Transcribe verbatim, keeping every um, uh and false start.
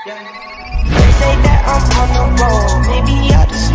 They say that I'm on the road, maybe I just